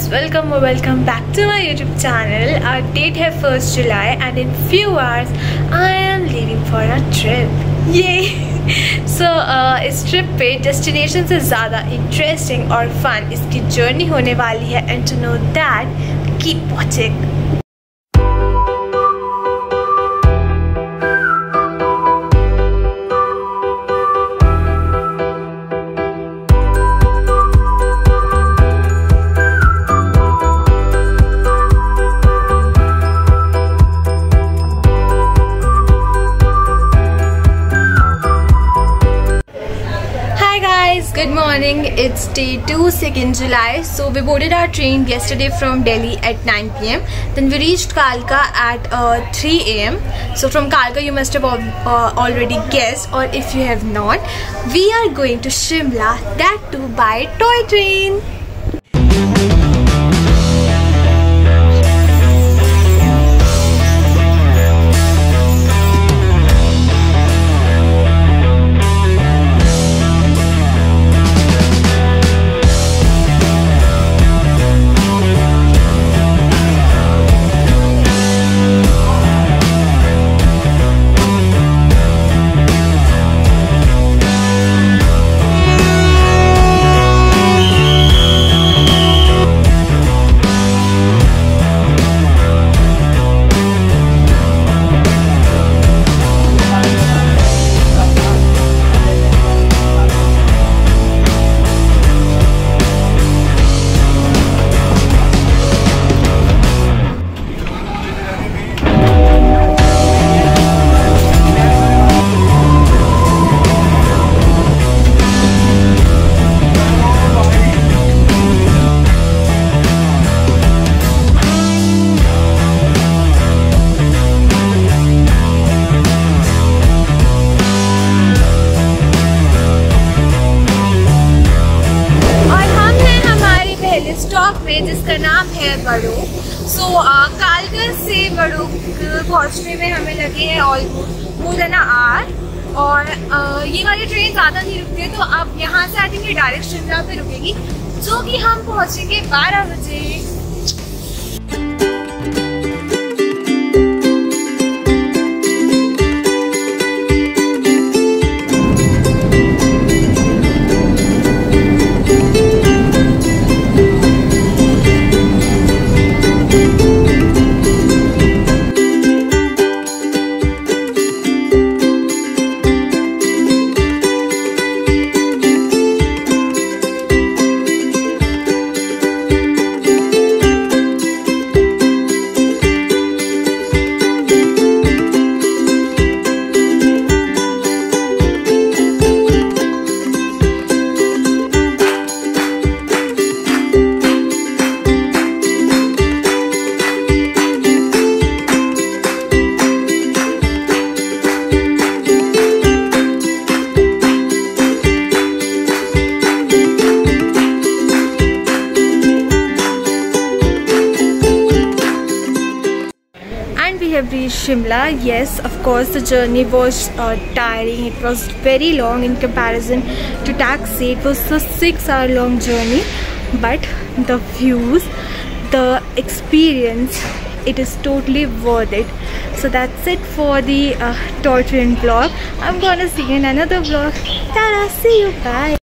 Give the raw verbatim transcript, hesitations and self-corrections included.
guys, welcome or welcome back to my YouTube channel. Our date है first July and in few hours I am leaving for a trip. Yay! So uh, इस trip पे destination से ज़्यादा interesting और fun इसकी journey होने वाली है, and to know that keep watching. Good morning, it's day two, second July. So we boarded our train yesterday from Delhi at nine p m Then we reached Kalka at uh, three a m So from Kalka you must have uh, already guessed, or if you have not, we are going to Shimla, that too by toy train. Stop पे जिसका नाम है बड़ू. सो कालका से बड़ू पहुँचने में हमें लगे हैं ऑलमोस्ट मोर देन आवर, और uh, ये वाली ट्रेन ज़्यादा नहीं रुकती है, तो अब यहाँ से आई थिंक ये डायरेक्ट शिमला पे रुकेगी, जो कि हम पहुँचेंगे बारह बजे. We have reached Shimla. Yes, of course the journey was uh, tiring. It was very long in comparison to taxi. It was a six hour long journey, but the views, the experience, it is totally worth it. So that's it for the uh, toy train vlog. I'm gonna see you in another vlog. Ta-da, see you, bye.